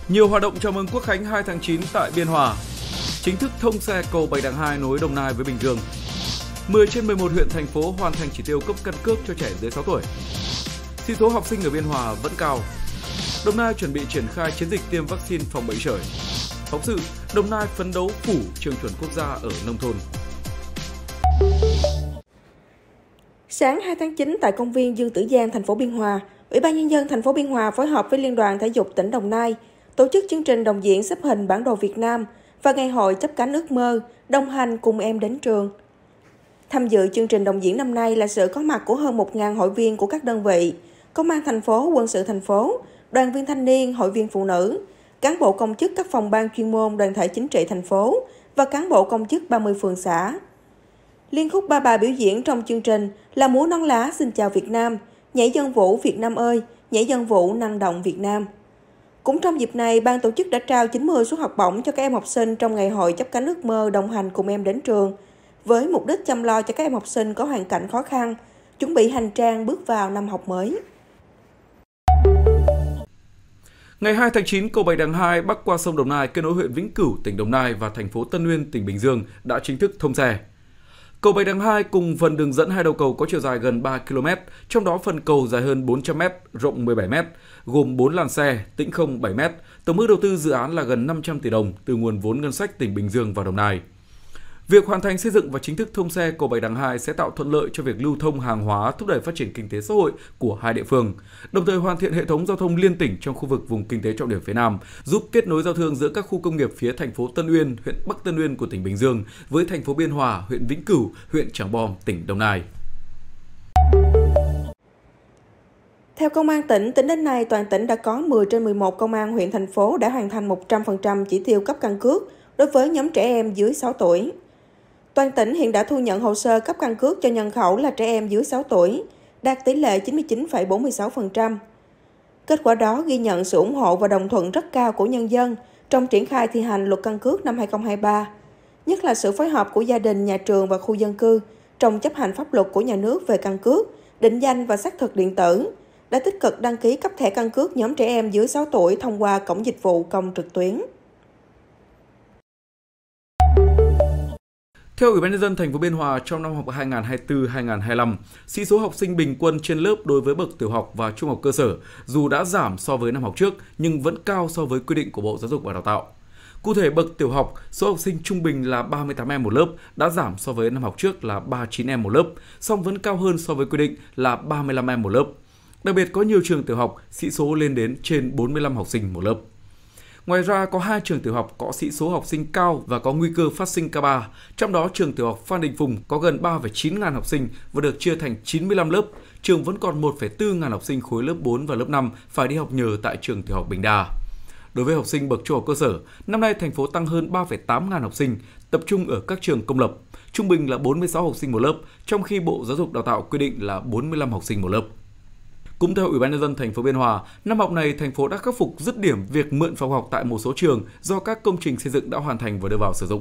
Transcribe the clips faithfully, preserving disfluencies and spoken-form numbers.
Nhiều hoạt động chào mừng Quốc khánh hai tháng chín tại Biên Hòa. Chính thức thông xe cầu Bạch Đằng hai nối Đồng Nai với Bình Dương. mười trên mười một huyện thành phố hoàn thành chỉ tiêu cấp căn cước cho trẻ dưới sáu tuổi. Sĩ số học sinh ở Biên Hòa vẫn cao. Đồng Nai chuẩn bị triển khai chiến dịch tiêm vaccine phòng bệnh sởi. Phóng sự Đồng Nai phấn đấu phủ trường chuẩn quốc gia ở nông thôn. Sáng hai tháng chín tại công viên Dương Tử Giang, thành phố Biên Hòa, Ủy ban Nhân dân thành phố Biên Hòa phối hợp với Liên đoàn Thể dục tỉnh Đồng Nai tổ chức chương trình đồng diễn xếp hình bản đồ Việt Nam và ngày hội chấp cánh ước mơ, đồng hành cùng em đến trường. Tham dự chương trình đồng diễn năm nay là sự có mặt của hơn một nghìn hội viên của các đơn vị, Công an thành phố, Quân sự thành phố, đoàn viên thanh niên, hội viên phụ nữ, cán bộ công chức các phòng ban chuyên môn đoàn thể chính trị thành phố và cán bộ công chức ba mươi phường xã. Liên khúc ba bài biểu diễn trong chương trình là múa nón lá Xin chào Việt Nam, nhảy dân vũ Việt Nam ơi, nhảy dân vũ năng động Việt Nam. Cũng trong dịp này, ban tổ chức đã trao chín mươi suất học bổng cho các em học sinh trong ngày hội chấp cánh ước mơ đồng hành cùng em đến trường, với mục đích chăm lo cho các em học sinh có hoàn cảnh khó khăn, chuẩn bị hành trang bước vào năm học mới. Ngày hai tháng chín, cầu Bạch Đằng hai bắc qua sông Đồng Nai kết nối huyện Vĩnh Cửu, tỉnh Đồng Nai và thành phố Tân Uyên, tỉnh Bình Dương đã chính thức thông xe. Cầu Bạch Đằng hai cùng phần đường dẫn hai đầu cầu có chiều dài gần ba ki lô mét, trong đó phần cầu dài hơn bốn trăm mét, rộng mười bảy mét, gồm bốn làn xe, tĩnh không bảy mét. Tổng mức đầu tư dự án là gần năm trăm tỷ đồng từ nguồn vốn ngân sách tỉnh Bình Dương và Đồng Nai. Việc hoàn thành xây dựng và chính thức thông xe cầu Bạch Đằng hai sẽ tạo thuận lợi cho việc lưu thông hàng hóa, thúc đẩy phát triển kinh tế xã hội của hai địa phương, đồng thời hoàn thiện hệ thống giao thông liên tỉnh trong khu vực vùng kinh tế trọng điểm phía Nam, giúp kết nối giao thương giữa các khu công nghiệp phía thành phố Tân Uyên, huyện Bắc Tân Uyên của tỉnh Bình Dương với thành phố Biên Hòa, huyện Vĩnh Cửu, huyện Trảng Bom, tỉnh Đồng Nai. Theo Công an tỉnh, tính đến nay toàn tỉnh đã có mười trên mười một công an huyện thành phố đã hoàn thành một trăm phần trăm chỉ tiêu cấp căn cước đối với nhóm trẻ em dưới sáu tuổi. Toàn tỉnh hiện đã thu nhận hồ sơ cấp căn cước cho nhân khẩu là trẻ em dưới sáu tuổi, đạt tỷ lệ chín mươi chín phẩy bốn mươi sáu phần trăm. Kết quả đó ghi nhận sự ủng hộ và đồng thuận rất cao của nhân dân trong triển khai thi hành luật căn cước năm hai không hai ba, nhất là sự phối hợp của gia đình, nhà trường và khu dân cư trong chấp hành pháp luật của nhà nước về căn cước, định danh và xác thực điện tử, đã tích cực đăng ký cấp thẻ căn cước nhóm trẻ em dưới sáu tuổi thông qua cổng dịch vụ công trực tuyến. Theo Ủy ban Nhân dân thành phố Biên Hòa, trong năm học hai nghìn không trăm hai mươi tư hai nghìn không trăm hai mươi lăm, sĩ số học sinh bình quân trên lớp đối với bậc tiểu học và trung học cơ sở dù đã giảm so với năm học trước nhưng vẫn cao so với quy định của Bộ Giáo dục và Đào tạo. Cụ thể, bậc tiểu học, số học sinh trung bình là ba mươi tám em một lớp, đã giảm so với năm học trước là ba mươi chín em một lớp, song vẫn cao hơn so với quy định là ba mươi lăm em một lớp. Đặc biệt có nhiều trường tiểu học sĩ số lên đến trên bốn mươi lăm học sinh một lớp. Ngoài ra, có hai trường tiểu học có sĩ số học sinh cao và có nguy cơ phát sinh ca ba, trong đó trường tiểu học Phan Đình Phùng có gần ba phẩy chín ngàn học sinh và được chia thành chín mươi lăm lớp. Trường vẫn còn một phẩy bốn ngàn học sinh khối lớp bốn và lớp năm phải đi học nhờ tại trường tiểu học Bình Đa. Đối với học sinh bậc trung học cơ sở, năm nay thành phố tăng hơn ba phẩy tám ngàn học sinh, tập trung ở các trường công lập, trung bình là bốn mươi sáu học sinh một lớp, trong khi Bộ Giáo dục Đào tạo quy định là bốn mươi lăm học sinh một lớp. Cũng theo Ủy ban Nhân dân thành phố Biên Hòa, năm học này thành phố đã khắc phục dứt điểm việc mượn phòng học tại một số trường do các công trình xây dựng đã hoàn thành và đưa vào sử dụng.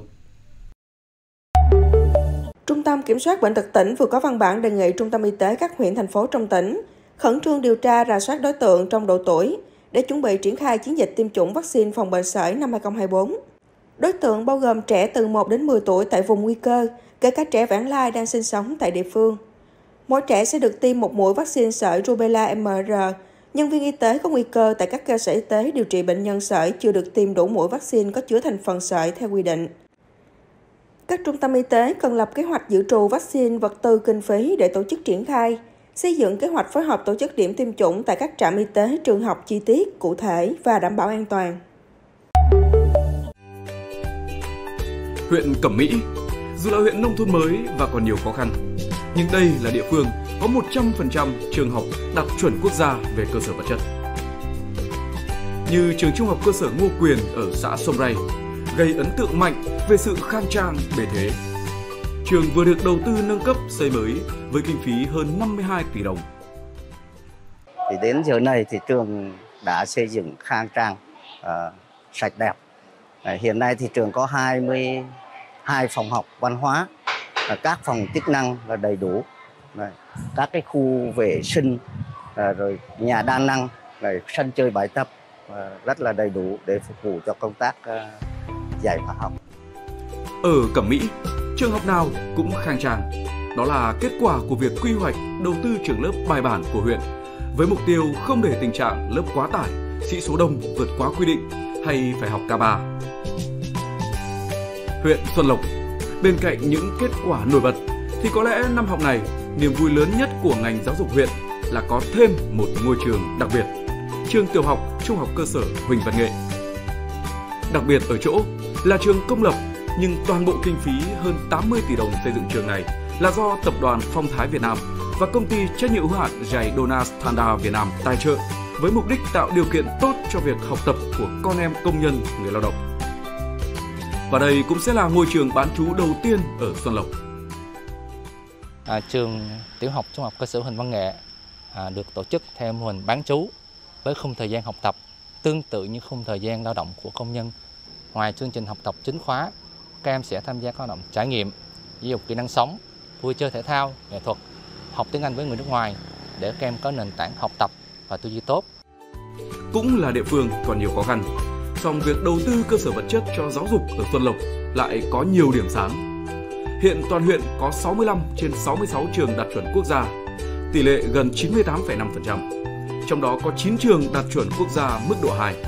Trung tâm Kiểm soát Bệnh tật tỉnh vừa có văn bản đề nghị Trung tâm Y tế các huyện thành phố trong tỉnh khẩn trương điều tra rà soát đối tượng trong độ tuổi để chuẩn bị triển khai chiến dịch tiêm chủng vaccine phòng bệnh sởi năm hai không hai tư. Đối tượng bao gồm trẻ từ một đến mười tuổi tại vùng nguy cơ, kể cả trẻ vãng lai đang sinh sống tại địa phương. Mỗi trẻ sẽ được tiêm một mũi vaccine sởi rubella em rờ. Nhân viên y tế có nguy cơ tại các cơ sở y tế điều trị bệnh nhân sởi chưa được tiêm đủ mũi vaccine có chứa thành phần sởi theo quy định. Các trung tâm y tế cần lập kế hoạch dự trù vaccine, vật tư, kinh phí để tổ chức triển khai, xây dựng kế hoạch phối hợp tổ chức điểm tiêm chủng tại các trạm y tế, trường học chi tiết, cụ thể và đảm bảo an toàn. Huyện Cẩm Mỹ, dù là huyện nông thôn mới và còn nhiều khó khăn, nhưng đây là địa phương có một trăm phần trăm trường học đạt chuẩn quốc gia về cơ sở vật chất. Như trường trung học cơ sở Ngô Quyền ở xã Sông Ray, gây ấn tượng mạnh về sự khang trang, bề thế. Trường vừa được đầu tư nâng cấp xây mới với kinh phí hơn năm mươi hai tỷ đồng. Thì đến giờ này thì trường đã xây dựng khang trang, uh, sạch đẹp. Uh, hiện nay thì trường có hai mươi hai phòng học văn hóa, uh, các phòng chức năng là đầy đủ, uh, các cái khu vệ sinh, uh, rồi nhà đa năng, rồi sân chơi bài tập, rất là đầy đủ để phục vụ cho công tác dạy và học. Ở Cẩm Mỹ, trường học nào cũng khang trang. Đó là kết quả của việc quy hoạch đầu tư trường lớp bài bản của huyện, với mục tiêu không để tình trạng lớp quá tải, sĩ số đông vượt quá quy định hay phải học ca ba. Huyện Xuân Lộc, bên cạnh những kết quả nổi bật, thì có lẽ năm học này, niềm vui lớn nhất của ngành giáo dục huyện là có thêm một ngôi trường đặc biệt, trường tiểu học trung học cơ sở Huỳnh Văn Nghệ. Đặc biệt ở chỗ là trường công lập, nhưng toàn bộ kinh phí hơn tám mươi tỷ đồng xây dựng trường này là do Tập đoàn Phong Thái Việt Nam và Công ty trách nhiệm hữu hạn giày Dona Standard Việt Nam tài trợ, với mục đích tạo điều kiện tốt cho việc học tập của con em công nhân, người lao động. Và đây cũng sẽ là ngôi trường bán trú đầu tiên ở Xuân Lộc. À, trường tiểu học trung học cơ sở Huỳnh Văn Nghệ à, được tổ chức theo mô hình bán trú với khung thời gian học tập tương tự như khung thời gian lao động của công nhân. Ngoài chương trình học tập chính khóa, các em sẽ tham gia các hoạt động trải nghiệm, giáo dục kỹ năng sống, vui chơi thể thao, nghệ thuật, học tiếng Anh với người nước ngoài để các em có nền tảng học tập và tư duy tốt. Cũng là địa phương còn nhiều khó khăn, song việc đầu tư cơ sở vật chất cho giáo dục ở Xuân Lộc lại có nhiều điểm sáng. Hiện toàn huyện có sáu mươi lăm trên sáu mươi sáu trường đạt chuẩn quốc gia, tỷ lệ gần chín mươi tám phẩy năm phần trăm. Trong đó có chín trường đạt chuẩn quốc gia mức độ hai.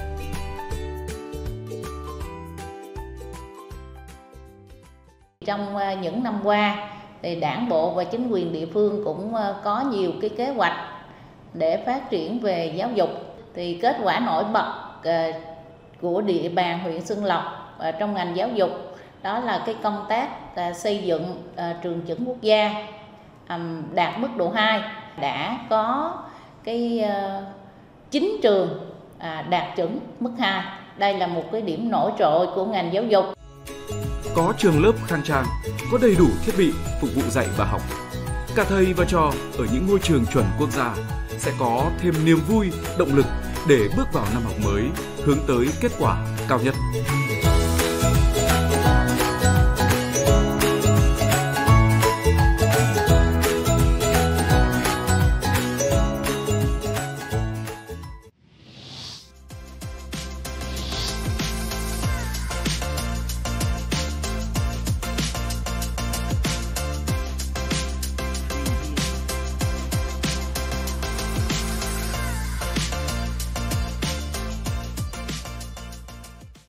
Trong những năm qua, thì Đảng bộ và chính quyền địa phương cũng có nhiều cái kế hoạch để phát triển về giáo dục. Thì kết quả nổi bật của địa bàn huyện Xuân Lộc trong ngành giáo dục đó là cái công tác xây dựng trường chuẩn quốc gia đạt mức độ hai, đã có cái chín trường đạt chuẩn mức hai. Đây là một cái điểm nổi trội của ngành giáo dục. Có trường lớp khang trang, có đầy đủ thiết bị phục vụ dạy và học. Cả thầy và trò ở những ngôi trường chuẩn quốc gia sẽ có thêm niềm vui, động lực để bước vào năm học mới hướng tới kết quả cao nhất.